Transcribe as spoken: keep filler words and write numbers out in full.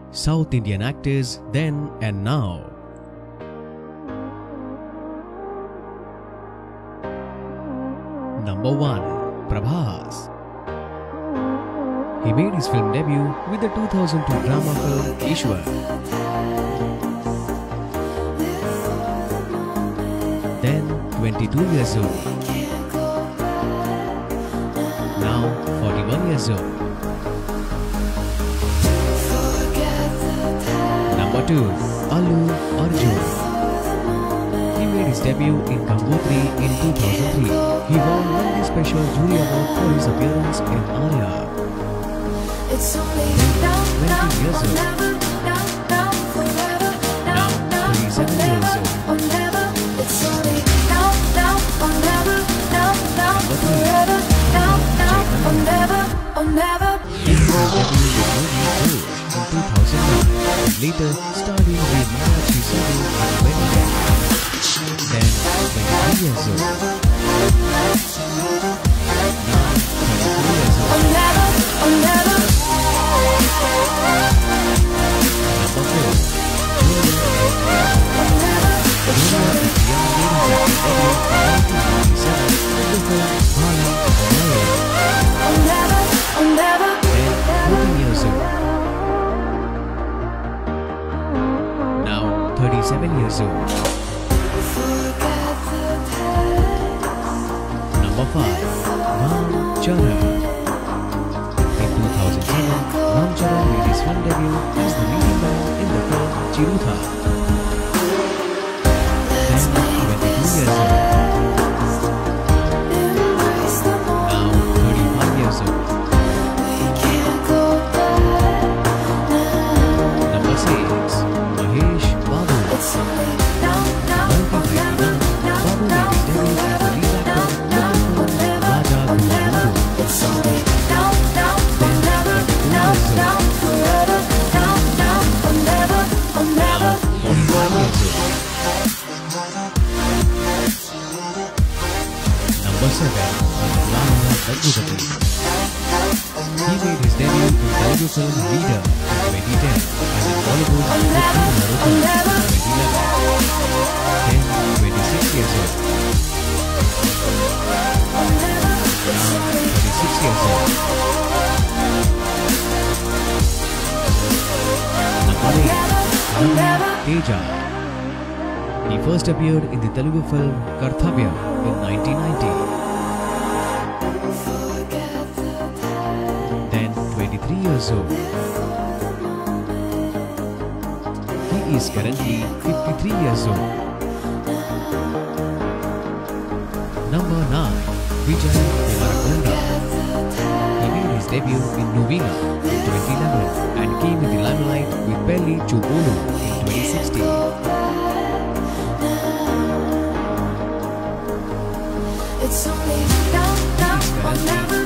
South Indian actors then and now. Number one. Prabhas. He made his film debut with the two thousand two drama film Ishwar. Then twenty-two years old. Now forty-one years old. Number two. Allu Arjun. He made his debut in Gangotri in two thousand three. He won one special jury award for his appearance in Arya. It's only now, now, years or old. never, now, now, forever, now, Now now, thirty-seven or years never, old. or never. It's only now, now, or never, now, now, forever, now, now, or never, or never. He made his debut with movie Josh in two thousand nine and later starred in the Marathi series and Wedding. Then twenty-three years old. Now thirty-three years old. Or never, or never. Number four. Julia is a young lady that debuted in nineteen ninety-seven with the film Bhala Bhala. Or never, or never. Then fourteen years old. Now thirty-seven years old. Number five. Ram Charan. In two thousand seven, Ram Charan made his film debut as the leading man in the film Chiruta. Then twenty-two years old. Now thirty-five years old. Number six. Mahesh Babu. Now, now, or never, now, now, forever, now, now, or never, or never. It's only now, now, or never, now, now, forever, now, now, or never, or never. forty-five years old. Number seven. Rama Daggubati. He made his debut in Telugu film Leader in twenty ten and in Bollywood with Naruto in twenty eleven. Then twenty-six years old. Now thirty-six years old. Number eight. Ravi Teja. He first appeared in the Telugu film Karthavya in nineteen ninety. Then twenty-three years old. He is currently fifty-three years old. Number nine. Vijay Deverakonda. He made his debut in Novina in twenty eleven and came in the limelight with Pelli Chupolu in twenty sixteen. It's only now, now, or never,